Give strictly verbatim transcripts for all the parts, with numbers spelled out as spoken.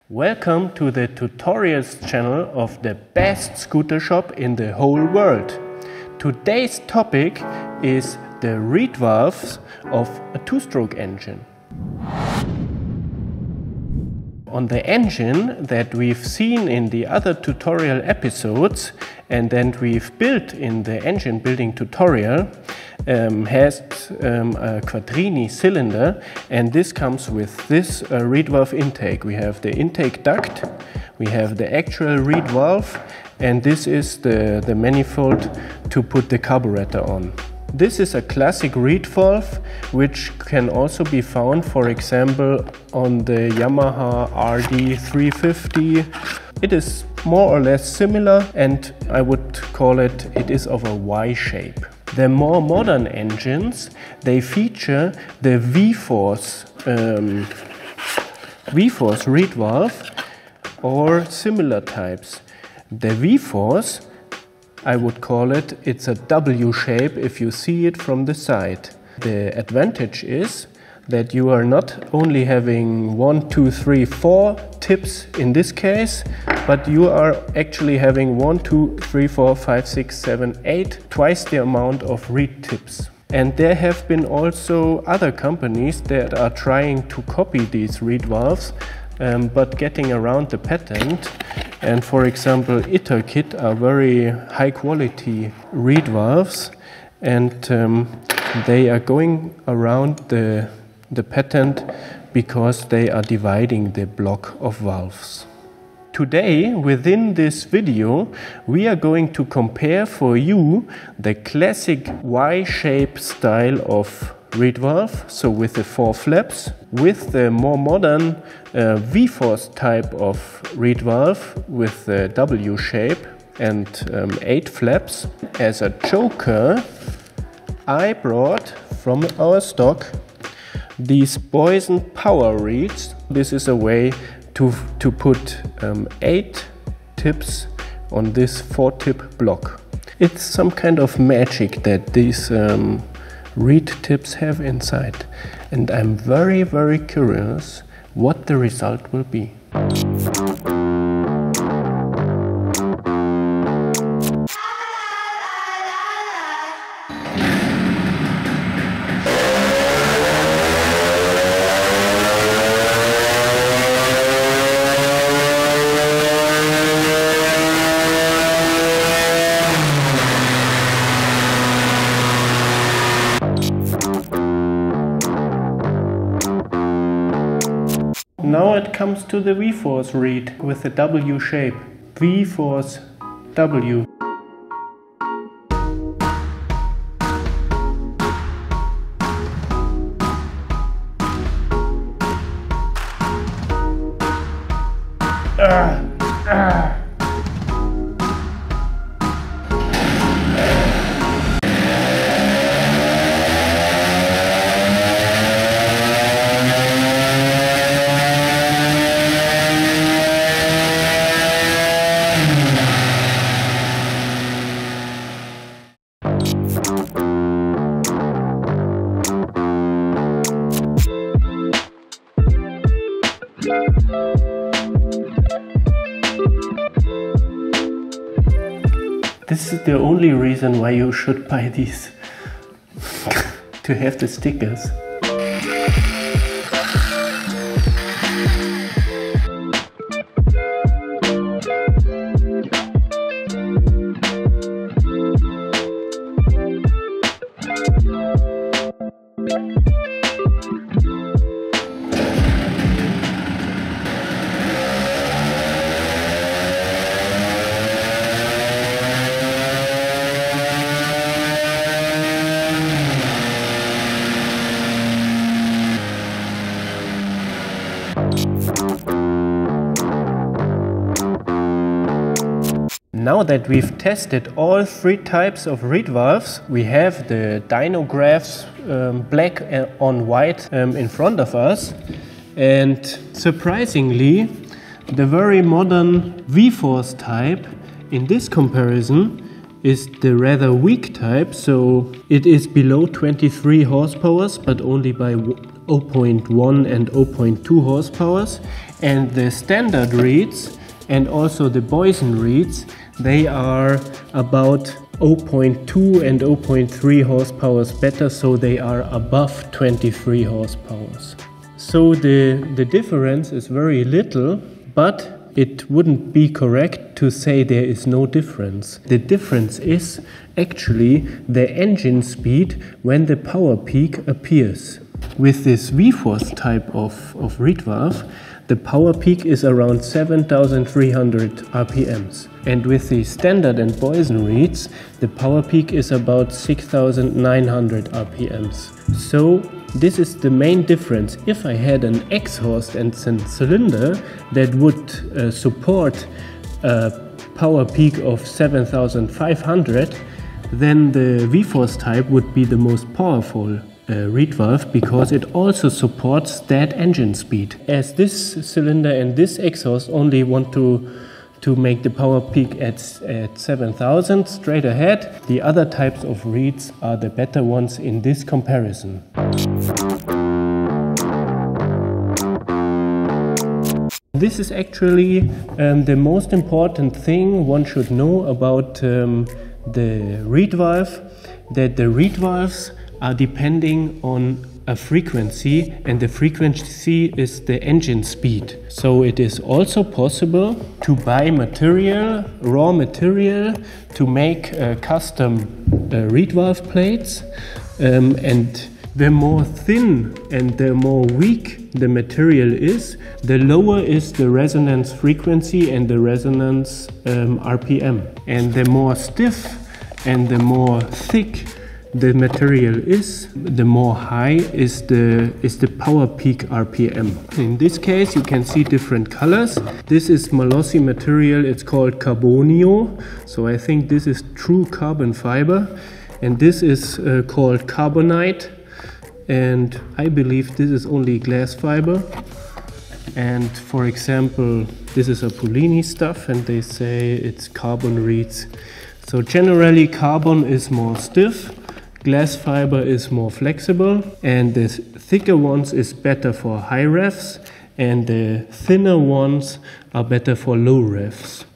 Welcome to the tutorials channel of the best scooter shop in the whole world. Today's topic is the reed valves of a two-stroke engine. On the engine that we've seen in the other tutorial episodes and then we've built in the engine building tutorial um, has um, a quattrini cylinder, and this comes with this uh, reed valve intake. We have the intake duct, we have the actual reed valve, and this is the, the manifold to put the carburetor on. This is a classic reed valve, which can also be found, for example, on the Yamaha R D three fifty. It is more or less similar, and I would call it, it is of a Y shape. The more modern engines, they feature the V-force um, V-force reed valve or similar types. The V-force, I would call it, it's a W shape if you see it from the side. The advantage is that you are not only having one, two, three, four tips in this case, but you are actually having one, two, three, four, five, six, seven, eight, twice the amount of reed tips. And there have been also other companies that are trying to copy these reed valves, um, but getting around the patent. And for example, Italkit are very high quality reed valves, and um, they are going around the, the patent because they are dividing the block of valves. Today, within this video, we are going to compare for you the classic Y-shape style of reed valve, so with the four flaps, with the more modern uh, V-force type of reed valve with the W shape and um, eight flaps. As a joker, I brought from our stock these Boysen power reeds. This is a way to, to put um, eight tips on this four tip block. It's some kind of magic that these um, reed tips have inside, and I'm very very curious what the result will be. Now it comes to the V-force reed with the W shape. V-force W. Ah, ah. This is the only reason why you should buy these, to have the stickers. Now that we've tested all three types of reed valves, we have the dyno graphs um, black on white um, in front of us, and surprisingly the very modern V-force type in this comparison is the rather weak type, so it is below twenty-three horsepower but only by zero point one and zero point two horsepower, And the standard reeds and also the Boysen reeds, they are about zero point two and zero point three horsepower better, so they are above twenty-three horsepower. So the, the difference is very little, but it wouldn't be correct to say there is no difference. The difference is actually the engine speed when the power peak appears. With this V-Force type of, of reed valve, the power peak is around seven thousand three hundred R P Ms. And with the standard and Boysen reeds, the power peak is about six thousand nine hundred R P Ms. So this is the main difference. If I had an exhaust and a cylinder that would uh, support a power peak of seven thousand five hundred, then the V-Force type would be the most powerful Uh, reed valve, because it also supports that engine speed. As this cylinder and this exhaust only want to to make the power peak at, at seven thousand straight ahead, the other types of reeds are the better ones in this comparison. This is actually um, the most important thing one should know about um, the reed valve, that the reed valves are depending on a frequency, and the frequency is the engine speed. So it is also possible to buy material, raw material, to make uh, custom uh, reed valve plates, um, and the more thin and the more weak the material is, the lower is the resonance frequency and the resonance um, R P M. And the more stiff and the more thick the material is, the more high is the is the power peak R P M. In this case you can see different colors. This is Malossi material, it's called Carbonio, so I think this is true carbon fiber, and this is uh, called Carbonite, and I believe this is only glass fiber. And for example, this is a Polini stuff, and they say it's carbon reeds. So generally carbon is more stiff, glass fiber is more flexible, and the thicker ones is better for high revs, and the thinner ones are better for low revs.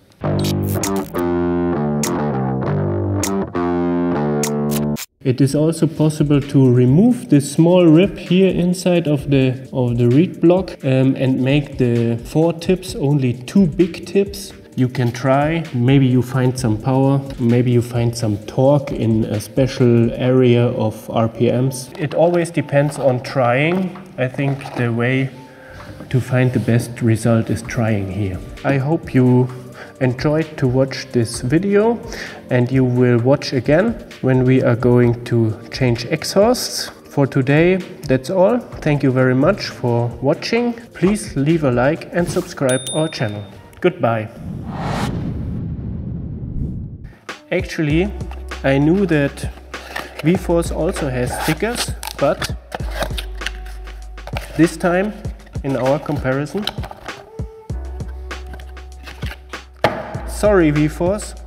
It is also possible to remove this small rib here inside of the of the reed block um, and make the four tips only two big tips. You can try, maybe you find some power, maybe you find some torque in a special area of R P Ms. It always depends on trying. I think the way to find the best result is trying here. I hope you enjoyed to watch this video, and you will watch again when we are going to change exhausts. For today, that's all. Thank you very much for watching. Please leave a like and subscribe our channel. Goodbye. Actually, I knew that V-Force also has stickers, but this time in our comparison, sorry V-Force,